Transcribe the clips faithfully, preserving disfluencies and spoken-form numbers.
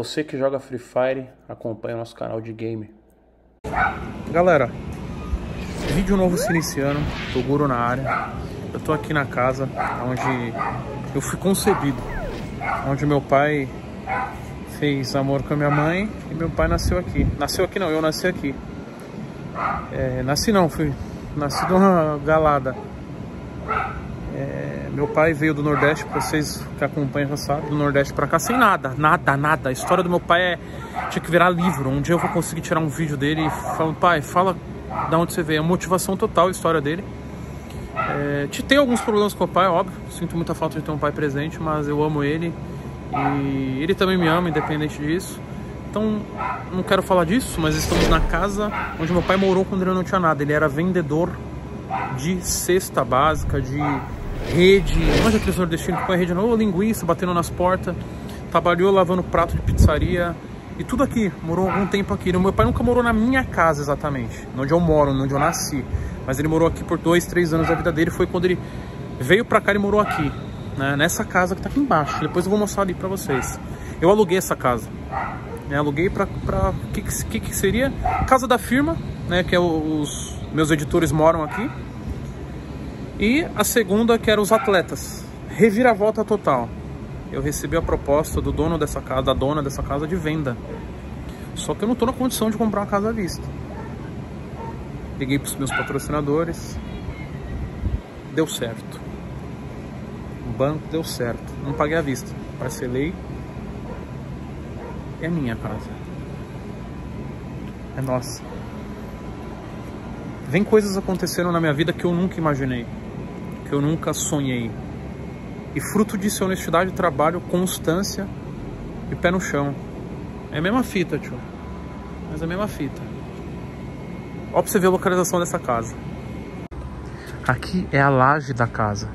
Você que joga Free Fire, acompanha o nosso canal de game. Galera, vídeo novo se iniciando, Toguro na área. Eu tô aqui na casa onde eu fui concebido, onde meu pai fez amor com a minha mãe e meu pai nasceu aqui. Nasceu aqui não, eu nasci aqui. É, nasci não, fui nasci de uma galada. É, meu pai veio do Nordeste, pra vocês que acompanham já sabem, do Nordeste pra cá sem nada, nada, nada. A história do meu pai é, tinha que virar livro. Um dia eu vou conseguir tirar um vídeo dele e falar, pai, fala de onde você veio. A motivação total, a história dele. É, tem alguns problemas com o pai, óbvio. Sinto muita falta de ter um pai presente, mas eu amo ele. E ele também me ama, independente disso. Então, não quero falar disso, mas estamos na casa onde meu pai morou quando ele não tinha nada. Ele era vendedor de cesta básica, de rede. Manja aqueles nordestinos que põe rede, não, linguiça, batendo nas portas. Trabalhou lavando prato de pizzaria. E tudo aqui, morou algum tempo aqui. Meu pai nunca morou na minha casa exatamente, onde eu moro, onde eu nasci. Mas ele morou aqui por dois, três anos da vida dele. Foi quando ele veio pra cá e morou aqui, né? Nessa casa que tá aqui embaixo. Depois eu vou mostrar ali pra vocês. Eu aluguei essa casa, né? Aluguei pra... pra que, que, que seria? Casa da firma, né? Que é os meus editores moram aqui. E a segunda que era os atletas. Reviravolta total. Eu recebi a proposta do dono dessa casa, da dona dessa casa, de venda. Só que eu não tô na condição de comprar uma casa à vista. Liguei pros meus patrocinadores. Deu certo. O banco deu certo. Não paguei à vista. Parcelei. É minha casa. É nossa. Vem coisas acontecendo na minha vida que eu nunca imaginei. Que eu nunca sonhei. E fruto disso é honestidade, trabalho, constância e pé no chão. É a mesma fita, tio. Mas é a mesma fita. Ó pra você ver a localização dessa casa. Aqui é a laje da casa.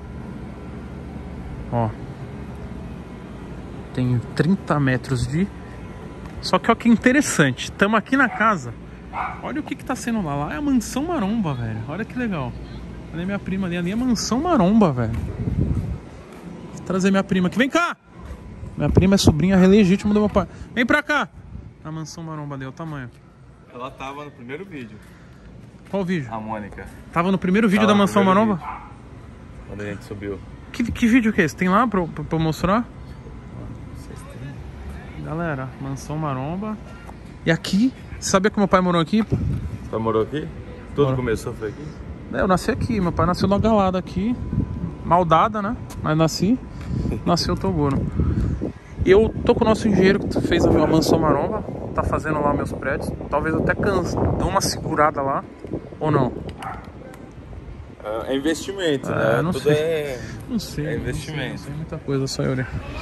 Ó. Tem trinta metros de... Só que ó que interessante. Estamos aqui na casa. Olha o que que tá sendo lá. Lá é a Mansão Maromba, velho. Olha que legal. Olha a minha prima ali. Ali é a Mansão Maromba, velho. Vou trazer minha prima aqui. Vem cá! Minha prima é sobrinha legítima do meu pai. Vem pra cá! A Mansão Maromba ali, olha o tamanho. Ela tava no primeiro vídeo. Qual vídeo? A Mônica. Tava no primeiro vídeo tava da Mansão Maromba? Vídeo, quando a gente subiu. Que, que vídeo que é esse? Tem lá pra, pra, pra mostrar? Galera, Mansão Maromba. E aqui, sabia que meu pai morou aqui? Você morou aqui? Tudo morou. Começou foi aqui? É, eu nasci aqui, meu pai nasceu numa galada aqui. Maldada, né? Mas nasci. Nasceu Toguro. E eu tô com o nosso engenheiro que fez a Mansão Maromba. Tá fazendo lá meus prédios. Talvez eu até canse, dê uma segurada lá. Ou não? É investimento, é, né? Não Tudo sei. é... Não sei. É investimento. Não sei, não sei muita coisa, Sayuri.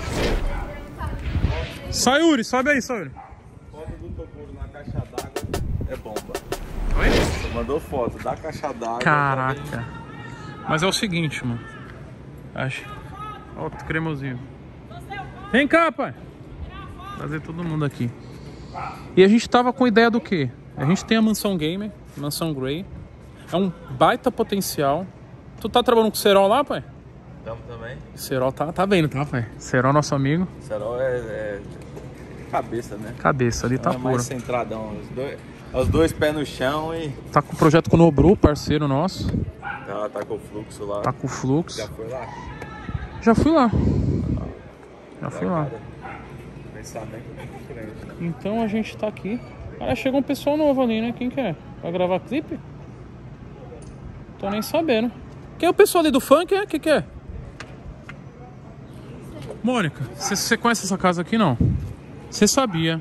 Sayuri, sobe aí, Sayuri. Foto do Toguro na caixa d'água é bomba. Oi? Você mandou foto da caixa d'água. Caraca. Mas é o seguinte, mano. Acho. Ó, o cremosinho. Vem cá, pai. Trazer todo mundo aqui. E a gente tava com ideia do quê? A gente tem a Mansão Gamer, Mansão Grey. É um baita potencial. Tu tá trabalhando com o Serol lá, pai? Tamo também. O Serol tá, tá vendo, tá, pai? Serol, nosso amigo. Serol é, é cabeça, né? Cabeça, ali tá é puro. mais centradão. Os dois, os dois pés no chão e... Tá com o projeto com o Nobru, parceiro nosso. Tá, tá com o fluxo lá. Tá com o fluxo. Já foi lá? Já fui lá. Já fui lá. Então a gente tá aqui. Ah, chegou um pessoal novo ali, né? Quem que é? Vai gravar clipe? Tô nem sabendo. Quem é o pessoal ali do funk, é? Que que é? Mônica, você conhece essa casa aqui, não? Você sabia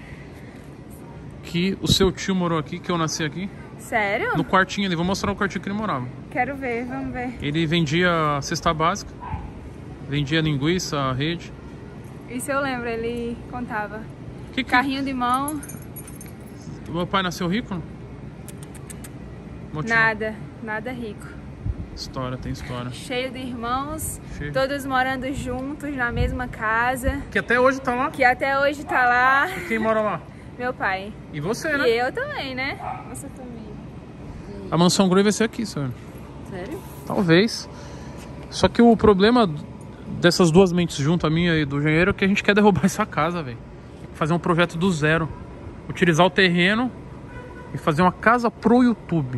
que o seu tio morou aqui, que eu nasci aqui? Sério? No quartinho ali, vou mostrar o quartinho que ele morava. Quero ver, vamos ver. Ele vendia cesta básica, vendia linguiça, rede. Isso eu lembro, ele contava. Que que... Carrinho de mão. O meu pai nasceu rico? Motivo. Nada, nada rico. História, tem história. Cheio de irmãos, Cheio. Todos morando juntos na mesma casa. Que até hoje tá lá? Que até hoje tá lá. E quem mora lá? Meu pai. E você, né? E eu também, né? Você também. A Mansão Grey vai ser aqui, senhor. Sério? Talvez. Só que o problema dessas duas mentes junto, a minha e do engenheiro, é que a gente quer derrubar essa casa, velho. fazer um projeto do zero. Utilizar o terreno e fazer uma casa pro YouTube.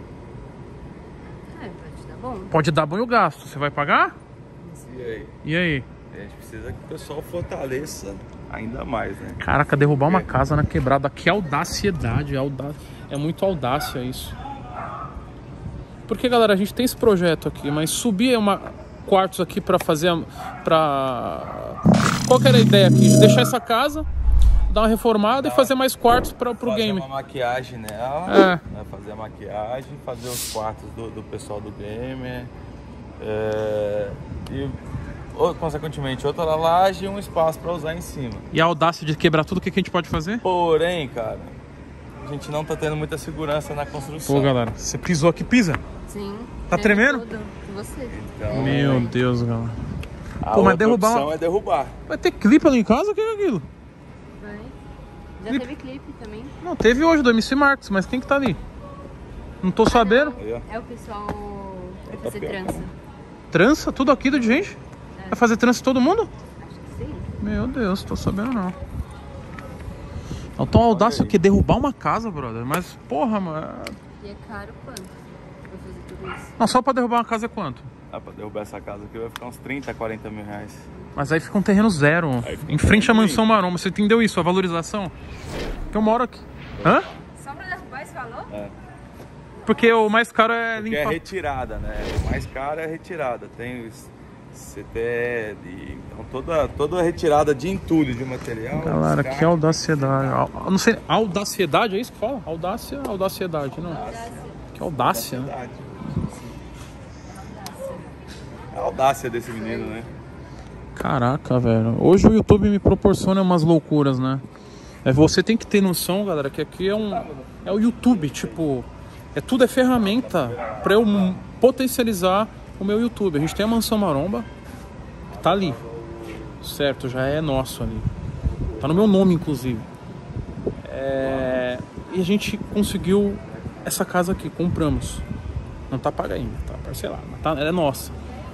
É, pode dar bom. Pode dar bom e o gasto. Você vai pagar? E aí? E aí? A gente precisa que o pessoal fortaleça ainda mais, né? Caraca, derrubar uma casa na quebrada. Que audacidade. Auda... É muito audácia isso. Porque, galera, a gente tem esse projeto aqui, mas subir uma... quartos aqui pra fazer... Pra... Qual que era a ideia aqui? De deixar essa casa, dar uma reformada e fazer mais quartos pra, pro fazer game. Fazer uma maquiagem nela, É. né? Fazer a maquiagem, fazer os quartos do, do pessoal do gamer. É... E... Ou, consequentemente, outra laje e um espaço para usar em cima. E a audácia de quebrar tudo, o que, que a gente pode fazer? Porém, cara, a gente não tá tendo muita segurança na construção. Pô, galera, você pisou aqui, pisa? Sim. Tá tremendo? Tudo. Você. Então, Meu Deus, galera. a Pô, mas outra derrubar opção uma- é derrubar. Vai ter clipe ali em casa? O que é aquilo? Vai. Já Clipe. teve clipe também. Não, teve hoje do M C Marcos, mas quem que tá ali? Não tô sabendo. Aí, ó. É o pessoal vai Tá fazer pior. trança. Trança? Tudo aqui de gente? Vai fazer trança todo mundo? Acho que sim. Meu Deus, tô sabendo não. Então audácia o quê? Derrubar uma casa, brother. Mas, porra, mano. E é caro quanto pra fazer tudo isso? Não, só pra derrubar uma casa é quanto? Ah, pra derrubar essa casa aqui vai ficar uns trinta, quarenta mil reais. Mas aí fica um terreno zero. Aí fica Em um frente à terreno mansão Maromba. Você entendeu isso? A valorização? Que eu moro aqui. Hã? Só pra derrubar, você falou? É. Porque o mais caro é Porque é limpar. retirada, né? O mais caro é retirada. Tem os C T E, então toda, toda a retirada de entulho de material. Galera, descarte. que audacidade. Au- Não sei, audacidade é isso que fala? Audácia, audacidade, não. Que audácia, né? Verdade. A audácia desse menino, né? Caraca, velho. Hoje o YouTube me proporciona umas loucuras, né? É, você tem que ter noção, galera, que aqui é um... É o YouTube, tipo... É tudo é ferramenta pra eu m- potencializar o meu YouTube. A gente tem a Mansão Maromba. Tá ali. Certo, já é nosso ali. Tá no meu nome, inclusive. É... E a gente conseguiu essa casa aqui, compramos. Não tá paga ainda, tá parcelada. Mas tá, ela é nossa.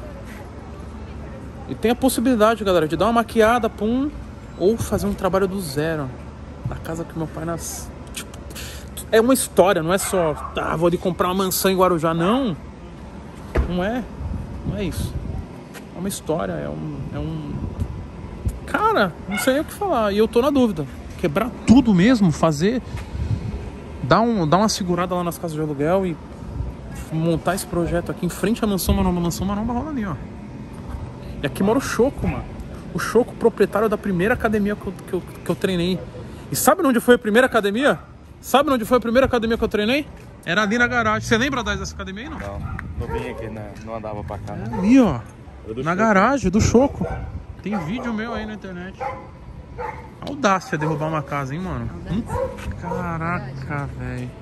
E tem a possibilidade, galera, de dar uma maquiada, pum, ou fazer um trabalho do zero. Na casa que meu pai nasceu. Tipo, é uma história, não é só, ah, vou ali comprar uma mansão em Guarujá. Não. Não é. Não é isso. É uma história, é um... É um... Cara, não sei nem o que falar. E eu tô na dúvida. Quebrar tudo mesmo, fazer... Dar, um, dar uma segurada lá nas casas de aluguel e montar esse projeto aqui em frente à Mansão Maromba. A Mansão Maromba rola ali, ó. E aqui mora o Choco, mano. O Choco, proprietário da primeira academia que eu, que, eu, que eu treinei. E sabe onde foi a primeira academia? Sabe onde foi a primeira academia que eu treinei? Era ali na garagem. Você lembra dessa academia aí, não? Não, não vinha aqui, né? Não andava pra cá. É ali, ó. Eu do Na Choco. garagem do Choco. Tem vídeo meu aí na internet. Audácia derrubar uma casa, hein, mano? Hum? Caraca, velho.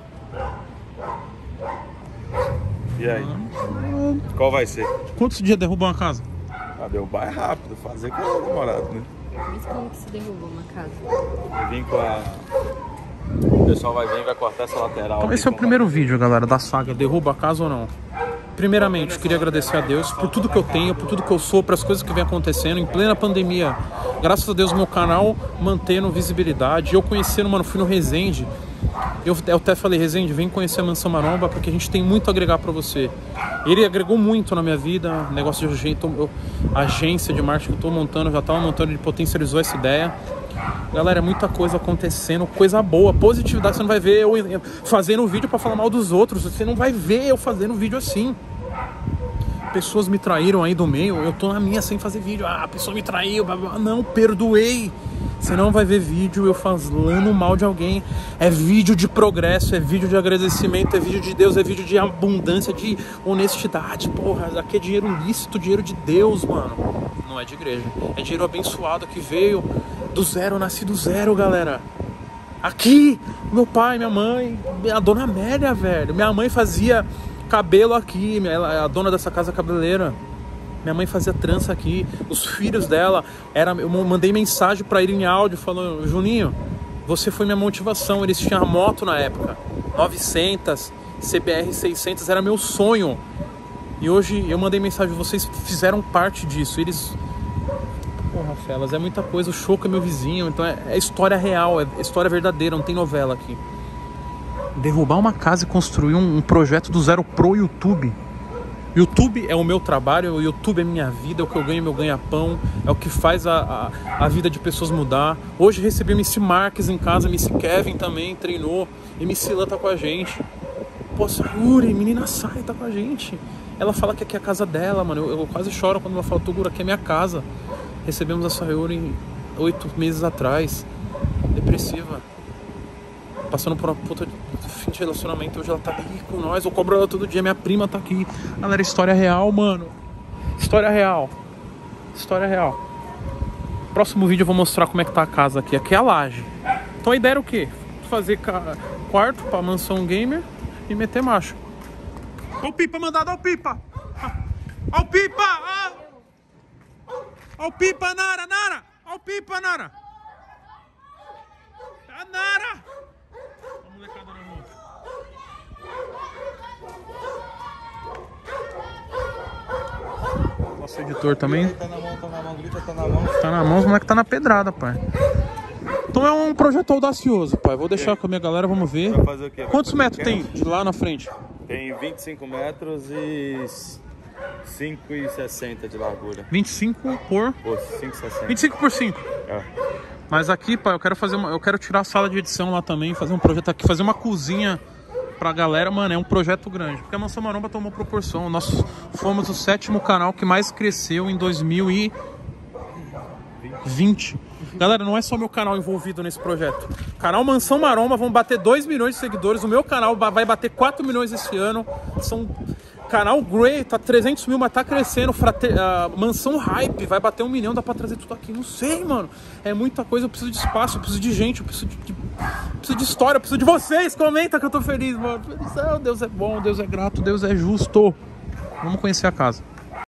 E aí? Qual vai ser? Quantos dias derrubar uma casa? Ah, derrubar é rápido, fazer que é demorado, né? Mas como que se derrubou uma casa? Eu vim com a... O pessoal vai vir e vai cortar essa lateral. Então aqui esse é o com primeiro vídeo, galera, da saga Derruba a Casa ou Não. Primeiramente, queria agradecer a Deus por tudo que eu tenho, por tudo que eu sou, pelas coisas que vem acontecendo em plena pandemia. Graças a Deus, meu canal mantendo visibilidade. Eu conhecendo, mano, fui no Resende. Eu, eu até falei, Resende, vem conhecer a Mansão Maromba, porque a gente tem muito a agregar pra você. Ele agregou muito na minha vida, negócio de agência, eu, agência de marketing que eu tô montando, já tava montando, ele potencializou essa ideia. Galera, é muita coisa acontecendo, coisa boa, positividade. Você não vai ver eu fazendo vídeo pra falar mal dos outros, você não vai ver eu fazendo vídeo assim. Pessoas me traíram aí do meio, eu tô na minha sem fazer vídeo. Ah, a pessoa me traiu, blá, blá. Não, perdoei. Você não vai ver vídeo eu falando mal de alguém. É vídeo de progresso, é vídeo de agradecimento, é vídeo de Deus, é vídeo de abundância, de honestidade. Porra, aqui é dinheiro lícito, dinheiro de Deus, mano. Não é de igreja. É dinheiro abençoado que veio do zero, nasci do zero, galera. Aqui, meu pai, minha mãe, a dona Amélia, velho. Minha mãe fazia cabelo aqui, ela é a dona dessa casa cabeleireira. Minha mãe fazia trança aqui. Os filhos dela, era, eu mandei mensagem pra ele em áudio falando: Juninho, você foi minha motivação. Eles tinham moto na época, novecentos, C B R seiscentos, era meu sonho. E hoje eu mandei mensagem, vocês fizeram parte disso. Eles... Porra, Fellas, é muita coisa. O Choco é meu vizinho, então é, é história real, é história verdadeira, não tem novela aqui. Derrubar uma casa e construir um, um projeto do zero pro YouTube. YouTube é o meu trabalho, o YouTube é minha vida, é o que eu ganho, meu ganha-pão, é o que faz a, a, a vida de pessoas mudar. Hoje recebi o M C Marques em casa, M C Kevin também treinou, M C Lan tá com a gente. Pô, Sayuri, menina Sai tá com a gente. Ela fala que aqui é a casa dela, mano. Eu, eu quase choro quando ela fala, Toguro, aqui é minha casa. Recebemos a Sayuri oito meses atrás, depressiva, passando por uma puta fim de relacionamento. Hoje ela tá aqui com nós, eu cobro ela todo dia, minha prima tá aqui. Galera, história real, mano. História real. História real. Próximo vídeo eu vou mostrar como é que tá a casa aqui. Aqui é a laje. Então a ideia era o quê? Fazer quarto pra mansão gamer e meter macho. Ó o Pipa mandado, ó o Pipa! Ó o Pipa! Ó o Pipa, Nara, Nara! Ó o Pipa, Nara! A Nara! A molecada na rua. Nosso editor também. Tá na mão, tá na mão, grita, tá na mão. Tá na mão, os moleques tá na pedrada, pai. Então é um projeto audacioso, pai. Vou deixar com a minha galera, vamos ver. Vai fazer o quê? Vai Quantos fazer metros tem de lá na frente? Tem vinte e cinco metros e cinco e sessenta de largura. vinte e cinco por... Pô, cinco e sessenta. vinte e cinco por cinco. É. Mas aqui, pai, eu quero fazer uma... Eu quero tirar a sala de edição lá também, fazer um projeto aqui, fazer uma cozinha pra galera, mano, é um projeto grande. Porque a Mansão Maromba tomou proporção. Nós fomos o sétimo canal que mais cresceu em dois mil e vinte. Galera, não é só meu canal envolvido nesse projeto. Canal Mansão Maromba, vão bater dois milhões de seguidores. O meu canal vai bater quatro milhões esse ano. São... Canal Grey tá trezentos mil, mas tá crescendo. Frate... Uh, Mansão Hype vai bater um milhão, dá pra trazer tudo aqui. Não sei, mano. É muita coisa, eu preciso de espaço, eu preciso de gente, eu preciso de, de... Eu preciso de história, eu preciso de vocês. Comenta que eu tô feliz, mano. Deus é bom, Deus é grato, Deus é justo. Vamos conhecer a casa.